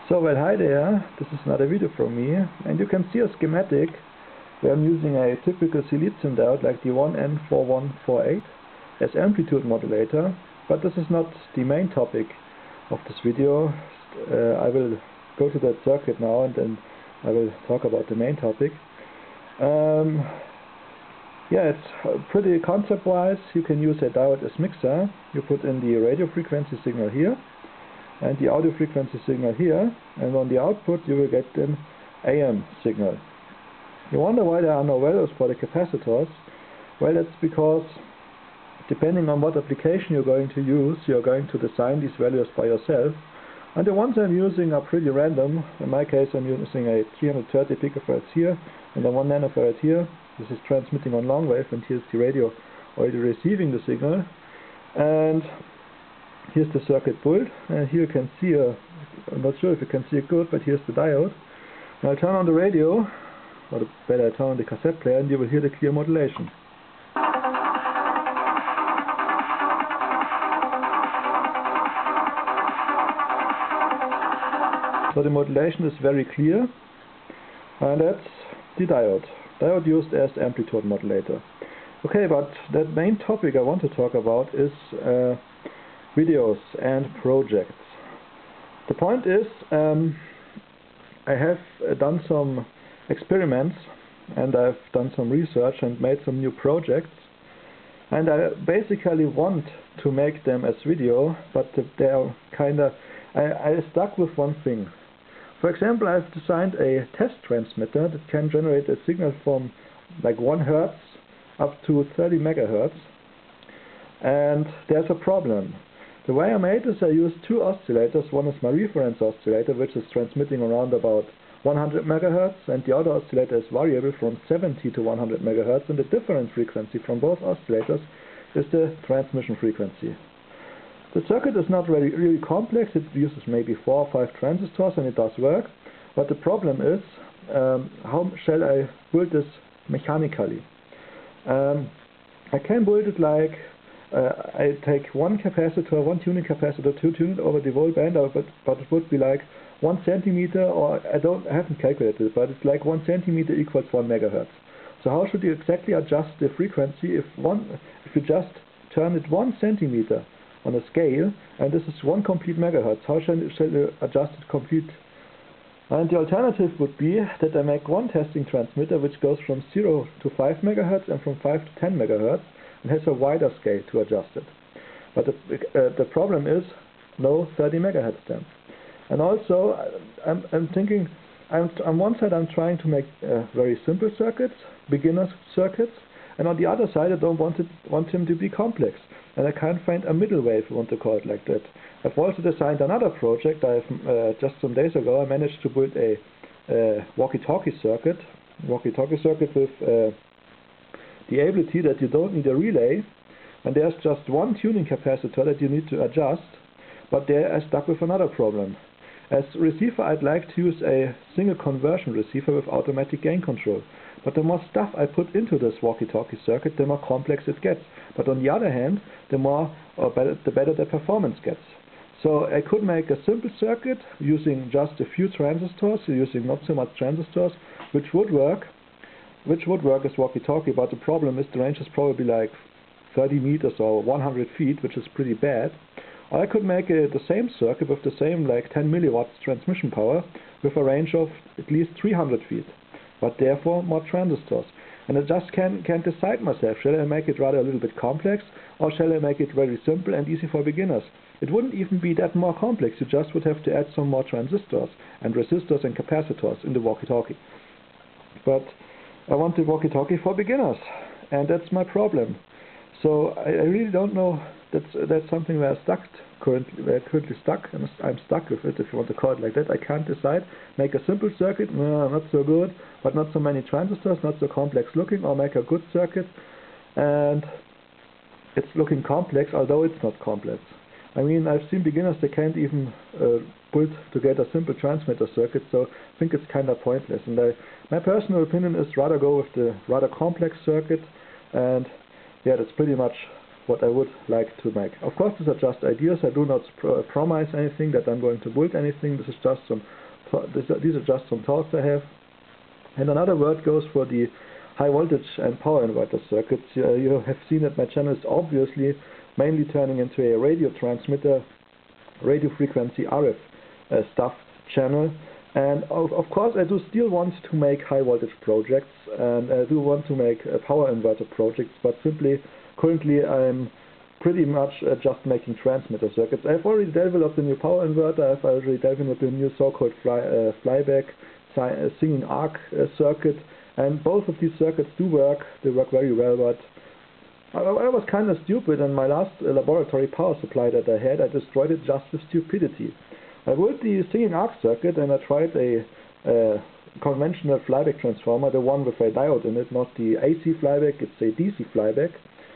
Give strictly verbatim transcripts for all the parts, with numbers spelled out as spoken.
So, well, hi there, this is another video from me, and you can see a schematic where I'm using a typical silicium diode like the one N four one four eight as amplitude modulator, but this is not the main topic of this video. Uh, I will go to that circuit now and then I will talk about the main topic. Um, yeah, it's pretty concept-wise. You can use a diode as mixer. You put in the radio frequency signal here and the audio frequency signal here, and on the output you will get an A M signal. You wonder why there are no values for the capacitors. Well, that's because depending on what application you're going to use, you're going to design these values by yourself, and the ones I'm using are pretty random. In my case, I'm using a three hundred thirty picofarads here and a one nanofarad here. This is transmitting on long wave, and here's the radio already receiving the signal. And here's the circuit built, and here you can see a, I'm not sure if you can see it good, but here's the diode. Now I'll turn on the radio, or better I turn on the cassette player, and you will hear the clear modulation. So the modulation is very clear, and that's the diode. Diode used as amplitude modulator. Okay, but that main topic I want to talk about is uh, videos and projects. The point is, um, I have uh, done some experiments and I've done some research and made some new projects, and I basically want to make them as video, but they are kinda, I, I stuck with one thing. For example, I've designed a test transmitter that can generate a signal from like one hertz up to thirty megahertz, and there's a problem. The way I made this, I used two oscillators. One is my reference oscillator, which is transmitting around about one hundred megahertz, and the other oscillator is variable from seventy to one hundred megahertz, and the difference frequency from both oscillators is the transmission frequency. The circuit is not really, really complex. It uses maybe four or five transistors, and it does work. But the problem is, um, how shall I build this mechanically? Um, I can build it like Uh, I take one capacitor, one tuning capacitor, two tuned over the whole band, but, but it would be like one centimeter, or I don't, I haven't calculated it, but it's like one centimeter equals one megahertz. So how should you exactly adjust the frequency if one, if you just turn it one centimeter on a scale, and this is one complete megahertz? How shall, shall you adjust it complete? And the alternative would be that I make one testing transmitter which goes from zero to five megahertz and from five to ten megahertz, and has a wider scale to adjust it. But the, uh, the problem is no thirty megahertz then. And also, I'm, I'm thinking, I'm, on one side I'm trying to make uh, very simple circuits, beginner circuits, and on the other side I don't want, it, want them to be complex. And I can't find a middle way, if you want to call it like that. I've also designed another project. I've uh, just some days ago I managed to build a uh, walkie-talkie circuit, walkie-talkie circuit with uh, the ability that you don't need a relay, and there's just one tuning capacitor that you need to adjust, but there I stuck with another problem. As receiver, I'd like to use a single conversion receiver with automatic gain control, but the more stuff I put into this walkie-talkie circuit, the more complex it gets. But on the other hand, the more or better, the better the performance gets. So I could make a simple circuit using just a few transistors, using not so much transistors, which would work. which would work as walkie-talkie, but the problem is the range is probably like thirty meters or one hundred feet, which is pretty bad. Or I could make a, the same circuit with the same like ten milliwatts transmission power with a range of at least three hundred feet, but therefore more transistors. And I just can, can't decide myself. Shall I make it rather a little bit complex, or shall I make it very simple and easy for beginners? It wouldn't even be that more complex. You just would have to add some more transistors and resistors and capacitors in the walkie-talkie. But I want the walkie-talkie for beginners, and that's my problem. So I, I really don't know. That's that's something where I'm stuck currently. Where I'm currently stuck, and I'm stuck with it. If you want to call it like that, I can't decide. Make a simple circuit, no, not so good, but not so many transistors, not so complex looking, or make a good circuit, and it's looking complex, although it's not complex. I mean, I've seen beginners that can't even uh, put together simple transmitter circuits, so I think it's kind of pointless. And I, my personal opinion is rather go with the rather complex circuit, and yeah, that's pretty much what I would like to make. Of course, these are just ideas. I do not pr promise anything that I'm going to build anything. This is just some, these are just some thoughts I have. And another word goes for the high voltage and power inverter circuits. Uh, you have seen that my channel is obviously mainly turning into a radio transmitter, radio frequency R F uh, stuff channel. And of, of course I do still want to make high voltage projects, and I do want to make uh, power inverter projects, but simply currently I'm pretty much uh, just making transmitter circuits. I've already developed a new power inverter. I've already developed a new so-called fly, uh, flyback uh, singing arc uh, circuit, and both of these circuits do work. They work very well, but I, I was kind of stupid, and my last uh, laboratory power supply that I had, I destroyed it just with stupidity. I built the singing arc circuit, and I tried a uh, conventional flyback transformer, the one with a diode in it, not the A C flyback, it's a D C flyback.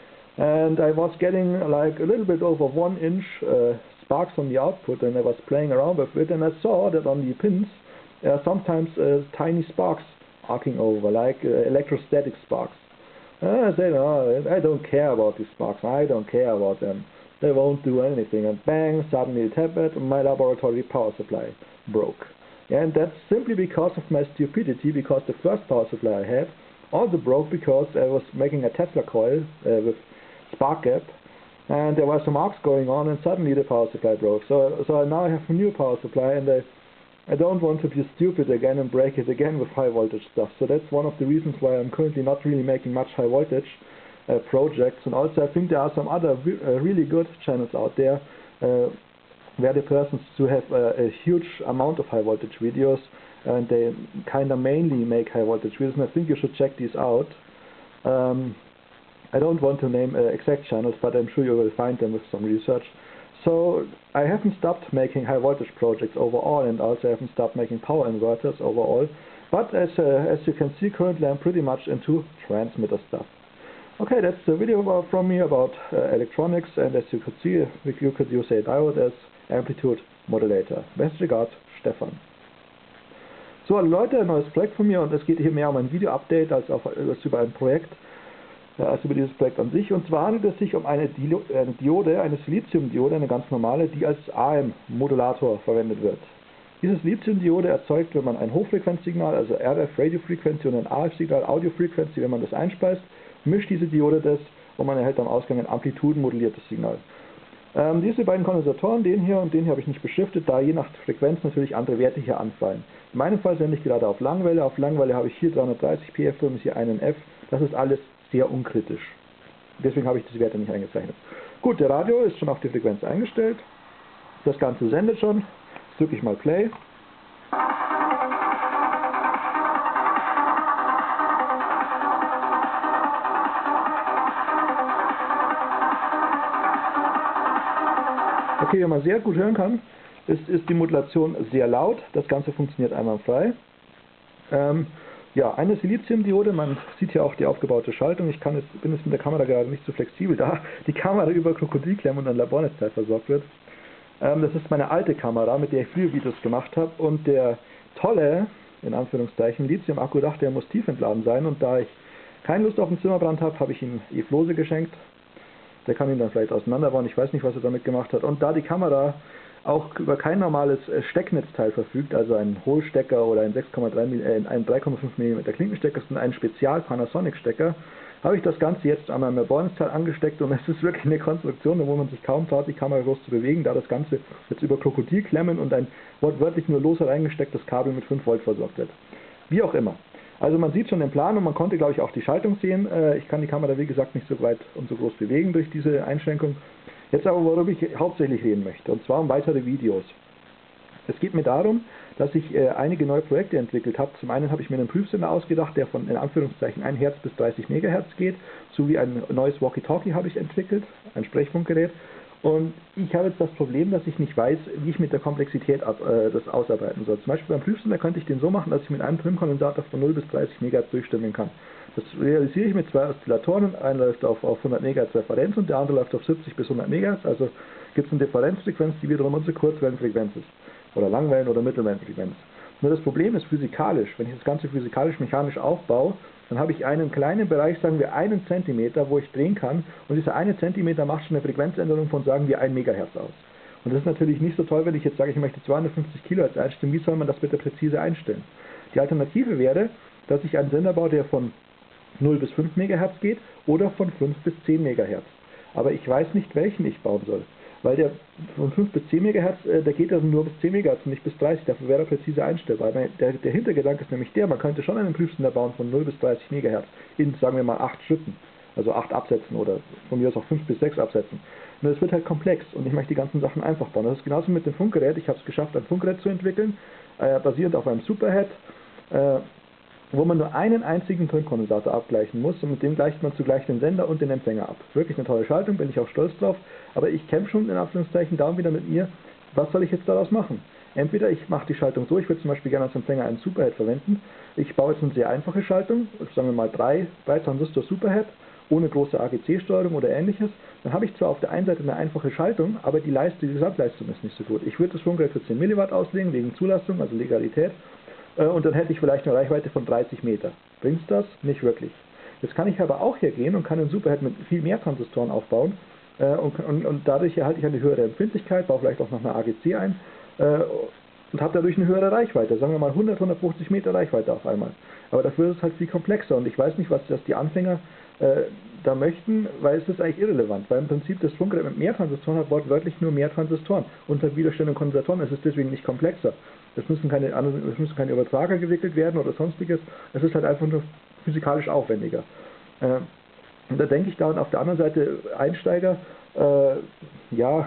And I was getting like a little bit over one inch uh, sparks on the output, and I was playing around with it, and I saw that on the pins there are sometimes uh, tiny sparks arcing over, like uh, electrostatic sparks. And I said, oh, I don't care about these sparks, I don't care about them. They won't do anything, and bang, suddenly it happened, and my laboratory power supply broke. And that's simply because of my stupidity, because the first power supply I had also broke because I was making a Tesla coil uh, with spark gap, and there were some arcs going on, and suddenly the power supply broke. So, so now I have a new power supply, and I, I don't want to be stupid again and break it again with high voltage stuff. So that's one of the reasons why I'm currently not really making much high voltage Uh, projects. And also I think there are some other re uh, really good channels out there uh, where the persons who have uh, a huge amount of high voltage videos, and they kind of mainly make high voltage videos, and I think you should check these out. Um, I don't want to name uh, exact channels, but I'm sure you will find them with some research. So I haven't stopped making high voltage projects overall, and also I haven't stopped making power inverters overall, but as, uh, as you can see, currently I'm pretty much into transmitter stuff. Okay, that's the video about, from me about uh, electronics, and as you could see, you could use a diode as amplitude modulator. Best regards, Stefan. So Leute, ein neues Projekt von mir, und es geht hier mehr um ein Video-Update als, auf, als über ein Projekt, äh, als über dieses Projekt an sich. Und zwar handelt es sich um eine, Dilo eine Diode, eine Siliziumdiode, eine ganz normale, die als A M-Modulator verwendet wird. Diese Siliziumdiode erzeugt, wenn man ein Hochfrequenzsignal, also R F Radio Frequency, und ein A F-Signal Audio Frequency, wenn man das einspeist, mischt diese Diode das, und man erhält am Ausgang ein amplitudenmoduliertes Signal. Ähm, diese beiden Kondensatoren, den hier und den hier, habe ich nicht beschriftet, da je nach Frequenz natürlich andere Werte hier anfallen. In meinem Fall sende ich gerade auf Langwelle. Auf Langwelle habe ich hier dreihundertdreißig P F und hier einen F. Das ist alles sehr unkritisch. Deswegen habe ich diese Werte nicht eingezeichnet. Gut, der Radio ist schon auf die Frequenz eingestellt. Das Ganze sendet schon. Jetzt drücke ich mal Play. Okay, wie man sehr gut hören kann, ist, ist die Modulation sehr laut. Das Ganze funktioniert einwandfrei. Ähm, ja, eine Siliziumdiode, man sieht hier auch die aufgebaute Schaltung. Ich kann jetzt, bin jetzt mit der Kamera gerade nicht so flexibel, da die Kamera über Krokodilklemmen und ein Labornetzteil versorgt wird. Ähm, das ist meine alte Kamera, mit der ich früher Videos gemacht habe. Und der tolle, in Anführungszeichen, Lithium-Akku dachte, er muss tief entladen sein. Und da ich keine Lust auf einen Zimmerbrand habe, habe ich ihm E-Flose geschenkt. Der kann ihn dann vielleicht auseinanderbauen, ich weiß nicht, was er damit gemacht hat. Und da die Kamera auch über kein normales Stecknetzteil verfügt, also einen Hohlstecker oder ein sechs Komma drei Millimeter, äh, einen drei Komma fünf Millimeter Klinkenstecker, sondern einen Spezial-Panasonic-Stecker, habe ich das Ganze jetzt an meinem Labornetzteil angesteckt, und es ist wirklich eine Konstruktion, wo man sich kaum traut, die Kamera groß zu bewegen, da das Ganze jetzt über Krokodilklemmen und ein wortwörtlich nur lose reingestecktes Kabel mit fünf Volt versorgt wird. Wie auch immer. Also man sieht schon den Plan, und man konnte, glaube ich, auch die Schaltung sehen. Ich kann die Kamera, wie gesagt, nicht so weit und so groß bewegen durch diese Einschränkung. Jetzt aber, worüber ich hauptsächlich reden möchte, und zwar um weitere Videos. Es geht mir darum, dass ich äh, einige neue Projekte entwickelt habe. Zum einen habe ich mir einen Prüfsender ausgedacht, der von in Anführungszeichen ein Hertz bis dreißig Megahertz geht, sowie ein neues Walkie-Talkie habe ich entwickelt, ein Sprechfunkgerät. Und ich habe jetzt das Problem, dass ich nicht weiß, wie ich mit der Komplexität ab, äh, das ausarbeiten soll. Zum Beispiel beim Prüfsender könnte ich den so machen, dass ich mit einem Trim-Kondensator von null bis dreißig Megahertz durchstimmen kann. Das realisiere ich mit zwei Oszillatoren. Einer läuft auf, auf hundert Megahertz Referenz und der andere läuft auf siebzig bis hundert Megahertz. Also gibt es eine Differenzfrequenz, die wiederum unsere Kurzwellenfrequenz ist. Oder Langwellen- oder Mittelwellenfrequenz. Nur das Problem ist physikalisch. Wenn ich das Ganze physikalisch-mechanisch aufbaue, dann habe ich einen kleinen Bereich, sagen wir einen Zentimeter, wo ich drehen kann, und dieser eine Zentimeter macht schon eine Frequenzänderung von, sagen wir, ein Megahertz aus. Und das ist natürlich nicht so toll, wenn ich jetzt sage, ich möchte zweihundertfünfzig Kilohertz einstellen. Wie soll man das bitte präzise einstellen? Die Alternative wäre, dass ich einen Sender baue, der von null bis fünf Megahertz geht oder von fünf bis zehn Megahertz. Aber ich weiß nicht, welchen ich bauen soll. Weil der von fünf bis zehn Megahertz, äh, der geht also nur bis zehn Megahertz und nicht bis dreißig. Dafür wäre er präzise einstellbar. Der, der Hintergedanke ist nämlich der, man könnte schon einen Prüfsender bauen von null bis dreißig Megahertz in, sagen wir mal, acht Schritten. Also acht Absätzen oder von mir aus auch fünf bis sechs Absätzen. Nur es wird halt komplex und ich möchte die ganzen Sachen einfach bauen. Das ist genauso mit dem Funkgerät. Ich habe es geschafft, ein Funkgerät zu entwickeln, äh, basierend auf einem Superhead, äh, wo man nur einen einzigen Tonkondensator abgleichen muss, und mit dem gleicht man zugleich den Sender und den Empfänger ab. Wirklich eine tolle Schaltung, bin ich auch stolz drauf, aber ich kämpfe schon in Anführungszeichen darum wieder mit mir, was soll ich jetzt daraus machen? Entweder ich mache die Schaltung so, ich würde zum Beispiel gerne als Empfänger einen Superhead verwenden, ich baue jetzt eine sehr einfache Schaltung, sagen wir mal drei, drei Transistor Superhead, ohne große A G C-Steuerung oder ähnliches, dann habe ich zwar auf der einen Seite eine einfache Schaltung, aber die Leistung, die Gesamtleistung ist nicht so gut. Ich würde das Funkgerät für zehn Milliwatt auslegen, wegen Zulassung, also Legalität, und dann hätte ich vielleicht eine Reichweite von dreißig Meter. Bringt's das? Nicht wirklich. Jetzt kann ich aber auch hier gehen und kann einen Superhead mit viel mehr Transistoren aufbauen, äh, und, und, und dadurch erhalte ich eine höhere Empfindlichkeit, baue vielleicht auch noch eine A G C ein äh, und habe dadurch eine höhere Reichweite, sagen wir mal hundert, hundertfünfzig Meter Reichweite auf einmal. Aber dafür ist es halt viel komplexer und ich weiß nicht, was das die Anfänger äh, da möchten, weil es ist eigentlich irrelevant, weil im Prinzip das Funkgerät mit mehr Transistoren hat wortwörtlich nur mehr Transistoren und hat Widerstände und Kondensatoren, es ist deswegen nicht komplexer. Es müssen keine, es müssen keine Übertrager gewickelt werden oder sonstiges, es ist halt einfach nur physikalisch aufwendiger. Äh, und da denke ich da, und auf der anderen Seite Einsteiger, äh, ja,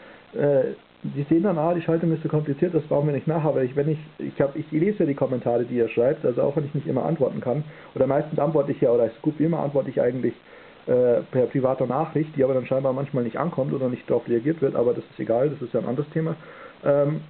äh, die sehen dann, ah, die Schaltung ist so kompliziert, das brauchen wir nicht nach, aber ich, wenn ich, ich, hab, ich lese ja die Kommentare, die ihr schreibt, also auch wenn ich nicht immer antworten kann, oder meistens antworte ich ja, oder so gut wie immer antworte ich eigentlich äh, per privater Nachricht, die aber dann scheinbar manchmal nicht ankommt oder nicht darauf reagiert wird, aber das ist egal, das ist ja ein anderes Thema. Ähm,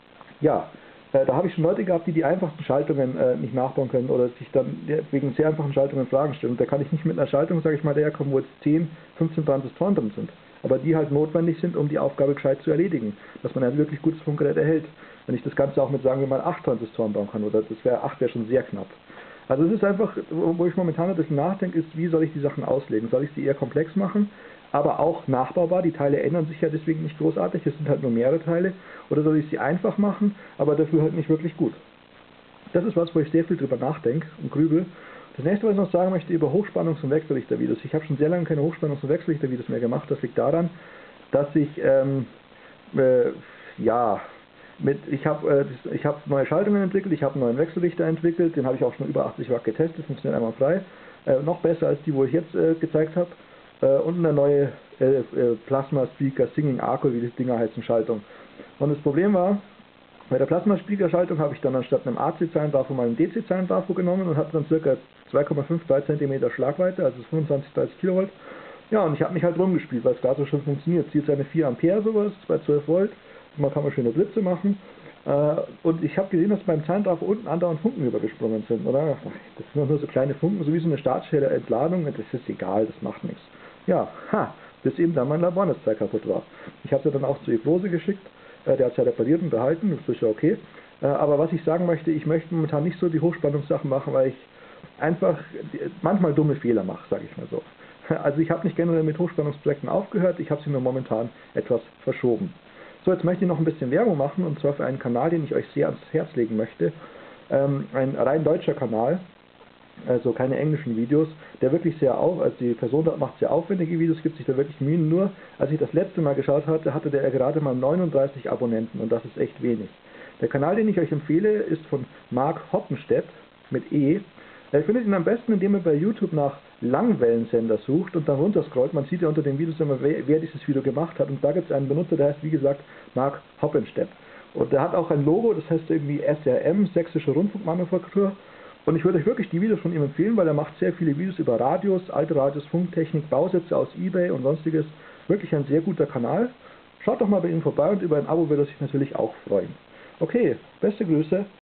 ja, äh, da habe ich schon Leute gehabt, die die einfachsten Schaltungen äh, nicht nachbauen können oder sich dann wegen sehr einfachen Schaltungen Fragen stellen. Und da kann ich nicht mit einer Schaltung, sage ich mal, daherkommen, wo jetzt zehn, fünfzehn Transistoren drin sind, aber die halt notwendig sind, um die Aufgabe gescheit zu erledigen, dass man ein wirklich gutes Funkgerät erhält. Wenn ich das Ganze auch mit, sagen wir mal, acht Transistoren bauen kann, oder das wäre acht wäre schon sehr knapp. Also es ist einfach, wo ich momentan ein bisschen nachdenke, ist, wie soll ich die Sachen auslegen? Soll ich sie eher komplex machen, aber auch nachbaubar? Die Teile ändern sich ja deswegen nicht großartig, es sind halt nur mehrere Teile. Oder soll ich sie einfach machen, aber dafür halt nicht wirklich gut? Das ist was, wo ich sehr viel drüber nachdenke und grübel. Das nächste, was ich noch sagen möchte, über Hochspannungs- und Wechselrichter-Videos. Ich habe schon sehr lange keine Hochspannungs- und Wechselrichter-Videos mehr gemacht. Das liegt daran, dass ich, ähm, äh, ja, mit, ich habe äh, ich hab neue Schaltungen entwickelt, ich habe einen neuen Wechselrichter entwickelt, den habe ich auch schon über achtzig Watt getestet, funktioniert einmal frei. Äh, noch besser als die, wo ich jetzt äh, gezeigt habe. Äh, und eine neue äh, äh, Plasma Speaker Singing Arco, wie das Dinger heißen, Schaltung. Und das Problem war, bei der Plasma-Speaker-Schaltung habe ich dann anstatt einem A C-Zeilentrafo mal einen D C-Zeilentrafo genommen und habe dann ca. zwei Komma fünf, drei Zentimeter Schlagweite, also fünfundzwanzig, dreißig Kilovolt. Ja, und ich habe mich halt rumgespielt, weil es gerade so schön funktioniert. Zieht seine vier Ampere sowas, bei zwölf Volt. Man kann man schöne Blitze machen. Äh, und ich habe gesehen, dass beim Zeilentrafo unten andauernd Funken übergesprungen sind, oder? Das sind nur so kleine Funken, so wie so eine statische Entladung. Das ist egal, das macht nichts. Ja, ha, bis eben dann mein Labornetzteil kaputt war. Ich habe sie dann auch zu Ebrose geschickt. Der hat es ja repariert und behalten, das ist ja okay. Aber was ich sagen möchte, ich möchte momentan nicht so die Hochspannungssachen machen, weil ich einfach manchmal dumme Fehler mache, sage ich mal so. Also ich habe nicht generell mit Hochspannungsprojekten aufgehört, ich habe sie nur momentan etwas verschoben. So, jetzt möchte ich noch ein bisschen Werbung machen, und zwar für einen Kanal, den ich euch sehr ans Herz legen möchte. Ähm, ein rein deutscher Kanal, also keine englischen Videos, der wirklich sehr auf, also die Person dort macht sehr aufwendige Videos, gibt sich da wirklich Mühen. Nur, als ich das letzte Mal geschaut hatte, hatte der gerade mal neununddreißig Abonnenten, und das ist echt wenig. Der Kanal, den ich euch empfehle, ist von Mark Hoppenstedt mit E. Ihr findet ihn am besten, indem ihr bei YouTube nach Langwellensender sucht und dann runterscrollt. Man sieht ja unter den Videos immer, wer, wer dieses Video gemacht hat, und da gibt es einen Benutzer, der heißt wie gesagt Mark Hoppenstedt. Und der hat auch ein Logo, das heißt irgendwie S R M, Sächsische Rundfunkmanufaktur. Und ich würde euch wirklich die Videos von ihm empfehlen, weil er macht sehr viele Videos über Radios, alte Radios, Funktechnik, Bausätze aus eBay und sonstiges. Wirklich ein sehr guter Kanal. Schaut doch mal bei ihm vorbei, und über ein Abo würde er sich natürlich auch freuen. Okay, beste Grüße,